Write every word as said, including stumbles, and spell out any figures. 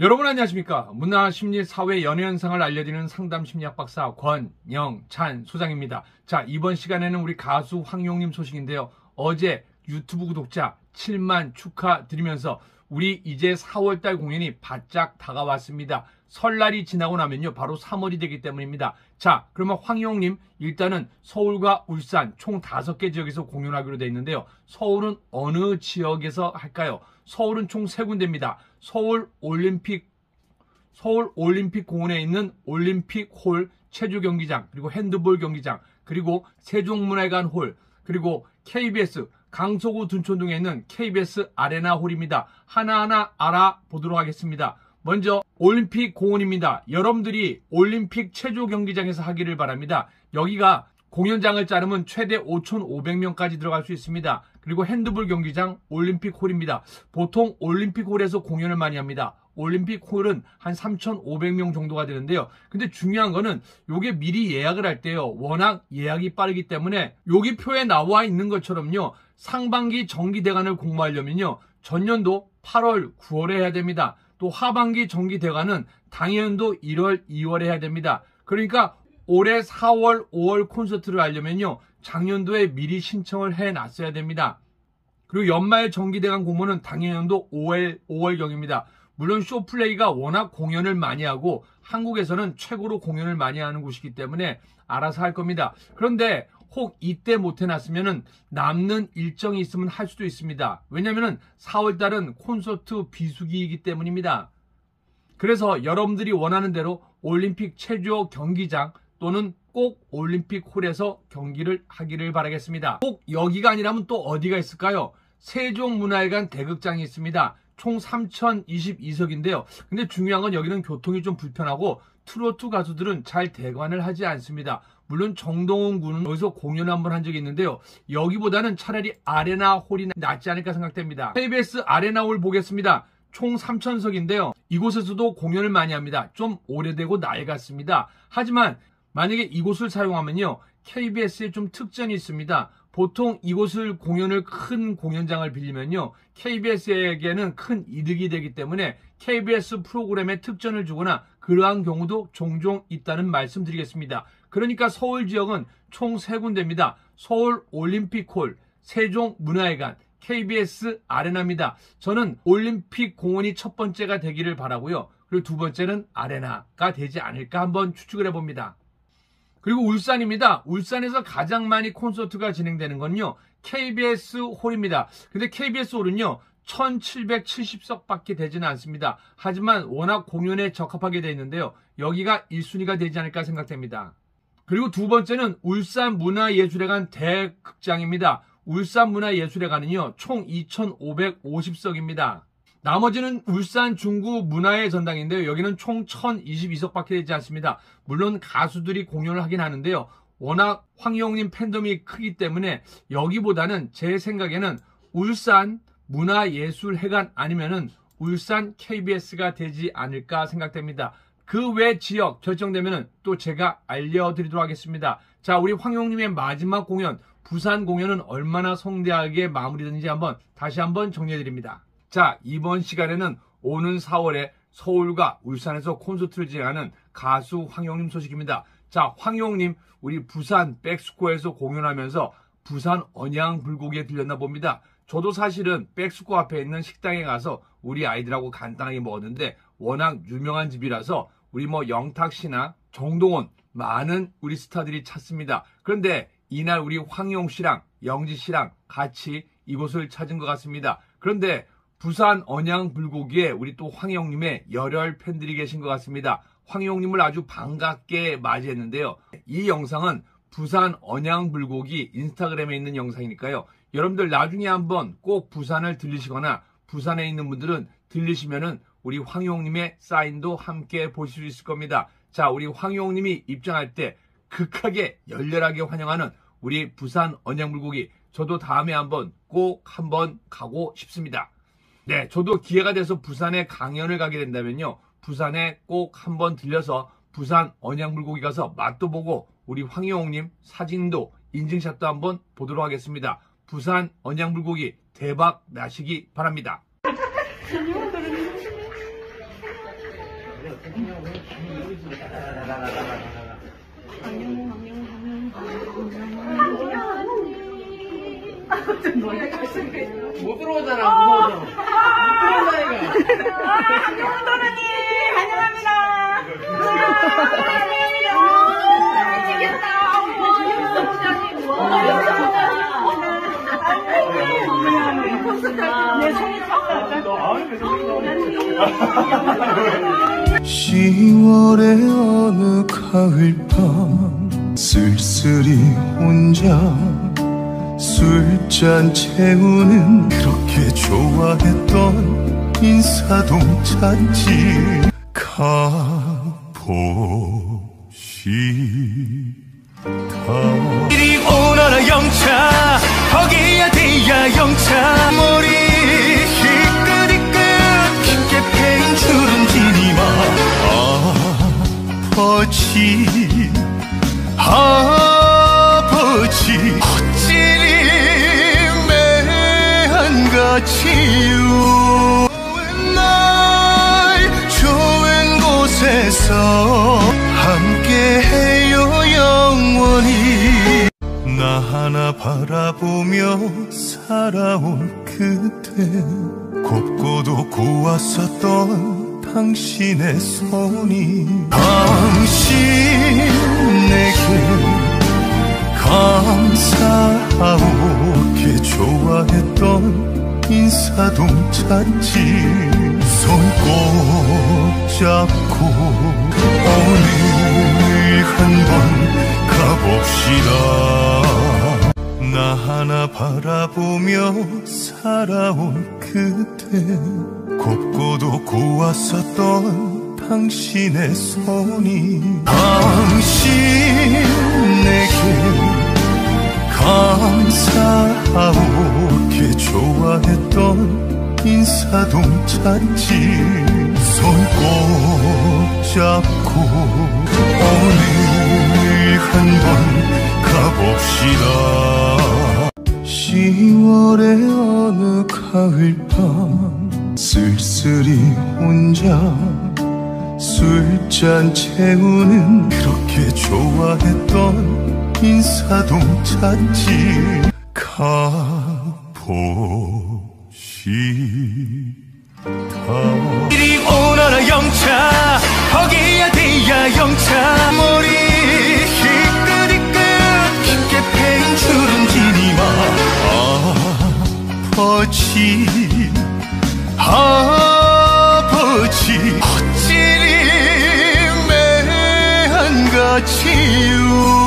여러분 안녕하십니까? 문화, 심리, 사회, 연애 현상을 알려드리는 상담 심리학 박사 권영찬 소장입니다. 자, 이번 시간에는 우리 가수 황용님 소식인데요. 어제 유튜브 구독자 칠만 축하드리면서 우리 이제 사월달 공연이 바짝 다가왔습니다. 설날이 지나고 나면요 바로 삼월이 되기 때문입니다. 자, 그러면 황용님 일단은 서울과 울산 총 다섯 개 지역에서 공연하기로 되어 있는데요. 서울은 어느 지역에서 할까요? 서울은 총 세 군데입니다. 서울 올림픽 서울 올림픽 공원에 있는 올림픽홀 체조 경기장, 그리고 핸드볼 경기장, 그리고 세종문화회관 홀, 그리고 케이비에스 강서구 둔촌동에 있는 케이비에스 아레나 홀입니다. 하나하나 알아보도록 하겠습니다. 먼저 올림픽 공원입니다. 여러분들이 올림픽 체조 경기장에서 하기를 바랍니다. 여기가 공연장을 자르면 최대 오천오백 명까지 들어갈 수 있습니다. 그리고 핸드볼 경기장 올림픽 홀입니다. 보통 올림픽 홀에서 공연을 많이 합니다. 올림픽 홀은 한 삼천오백 명 정도가 되는데요. 근데 중요한 거는 요게 미리 예약을 할 때요. 워낙 예약이 빠르기 때문에 여기 표에 나와 있는 것처럼요. 상반기 정기대관을 공모하려면요. 전년도 팔월, 구월에 해야 됩니다. 또 하반기 정기대관은 당연도 일월, 이월에 해야 됩니다. 그러니까 올해 사월, 오월 콘서트를 하려면요. 작년도에 미리 신청을 해놨어야 됩니다. 그리고 연말 정기대관 공모는 당연도 오월, 오월경입니다. 물론 쇼플레이가 워낙 공연을 많이 하고 한국에서는 최고로 공연을 많이 하는 곳이기 때문에 알아서 할 겁니다. 그런데 혹 이때 못 해놨으면 남는 일정이 있으면 할 수도 있습니다. 왜냐하면 사월달은 콘서트 비수기이기 때문입니다. 그래서 여러분들이 원하는 대로 올림픽 체조 경기장 또는 꼭 올림픽 홀에서 경기를 하기를 바라겠습니다. 꼭 여기가 아니라면 또 어디가 있을까요? 세종문화회관 대극장이 있습니다. 총 삼천이십이 석인데요. 근데 중요한 건 여기는 교통이 좀 불편하고 트로트 가수들은 잘 대관을 하지 않습니다. 물론 정동원 군은 여기서 공연 한번 한 적이 있는데요. 여기보다는 차라리 아레나 홀이 낫지 않을까 생각됩니다. 케이비에스 아레나 홀 보겠습니다. 총 삼천 석인데요. 이곳에서도 공연을 많이 합니다. 좀 오래되고 낡았습니다. 하지만 만약에 이곳을 사용하면요. 케이비에스에 좀 특전이 있습니다. 보통 이곳을 공연을 큰 공연장을 빌리면요. 케이비에스에게는 큰 이득이 되기 때문에 케이비에스 프로그램에 특전을 주거나 그러한 경우도 종종 있다는 말씀 드리겠습니다. 그러니까 서울 지역은 총 세 군데입니다. 서울 올림픽홀, 세종문화회관, 케이비에스 아레나입니다. 저는 올림픽 공원이 첫 번째가 되기를 바라고요. 그리고 두 번째는 아레나가 되지 않을까 한번 추측을 해봅니다. 그리고 울산입니다. 울산에서 가장 많이 콘서트가 진행되는 건요. 케이비에스 홀입니다. 근데 케이비에스 홀은요. 천칠백칠십 석밖에 되지는 않습니다. 하지만 워낙 공연에 적합하게 되어 있는데요. 여기가 일 순위가 되지 않을까 생각됩니다. 그리고 두 번째는 울산문화예술회관 대극장입니다. 울산문화예술회관은요. 총 이천오백오십 석입니다. 나머지는 울산 중구 문화의 전당인데요. 여기는 총 천이십이 석밖에 되지 않습니다. 물론 가수들이 공연을 하긴 하는데요. 워낙 황용님 팬덤이 크기 때문에 여기보다는 제 생각에는 울산 문화예술회관 아니면은 울산 케이비에스가 되지 않을까 생각됩니다. 그 외 지역 결정되면은 또 제가 알려드리도록 하겠습니다. 자, 우리 황용님의 마지막 공연, 부산 공연은 얼마나 성대하게 마무리되는지 한번 다시 한번 정리해드립니다. 자, 이번 시간에는 오는 사월에 서울과 울산에서 콘서트를 진행하는 가수 황용님 소식입니다. 자, 황용님 우리 부산 백스코어에서 공연하면서 부산 언양불고기에 들렸나 봅니다. 저도 사실은 백스코 앞에 있는 식당에 가서 우리 아이들하고 간단하게 먹었는데 워낙 유명한 집이라서 우리 뭐 영탁 씨나 정동원 많은 우리 스타들이 찾습니다. 그런데 이날 우리 황용 씨랑 영지 씨랑 같이 이곳을 찾은 것 같습니다. 그런데 부산 언양불고기에 우리 또 황용님의 열혈 팬들이 계신 것 같습니다. 황용님을 아주 반갑게 맞이했는데요. 이 영상은 부산 언양불고기 인스타그램에 있는 영상이니까요. 여러분들 나중에 한번 꼭 부산을 들리시거나 부산에 있는 분들은 들리시면은 우리 황용님의 사인도 함께 보실 수 있을 겁니다. 자, 우리 황용님이 입장할 때 극하게 열렬하게 환영하는 우리 부산 언양불고기, 저도 다음에 한번 꼭 한번 가고 싶습니다. 네, 저도 기회가 돼서 부산에 강연을 가게 된다면요. 부산에 꼭 한번 들려서 부산 언양불고기 가서 맛도 보고 우리 황용님 사진도 인증샷도 한번 보도록 하겠습니다. 부산 언양불고기 대박 나시기 바랍니다. 못 들어오잖아, 무서워서. 못 들어온다니까. 한경훈 도련님, 환영합니다. 시월의 어느 가을밤 쓸쓸히 혼자 술잔 채우는 그렇게 좋아했던 인사동 찻집 가봅시다. 이리 오너라 영차 거기야 대야 영차 머리 희끗희끗 깊게 패인 주름지니마 아버지 아버지 어찌리 매한같이 좋은 날 좋은 곳에서 함께해요 영원히. 나 하나 바라보며 살아온 그때 곱고도 고왔었던 당신의 손이 당신 내게 감사하오게 좋아했던 인사동 찻집 손 꼭 잡고 오늘 한번 가봅시다. 나 하나 바라보며 살아온 그때 곱고도 고왔었던 당신의 손이 당신 내게 감사하오게 좋아했던 인사동 찻집 손 꼭 잡고 오늘 한번 가봅시다. 시월의 어느 가을밤 쓸쓸히 혼자 술잔 채우는 그렇게 좋아했던 인사동 찻집 가봅시다. 이리 오너라 영차 거기야 대야 영차 머리 희끗희끗 깊게 패인 주름지니마 아버지 아버지 어찌리 매한같이